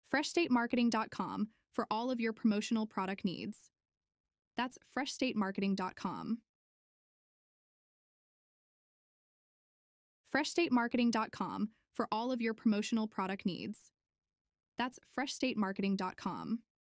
FreshStateMarketing.com for all of your promotional product needs. That's FreshStateMarketing.com. FreshStateMarketing.com for all of your promotional product needs. That's FreshStateMarketing.com.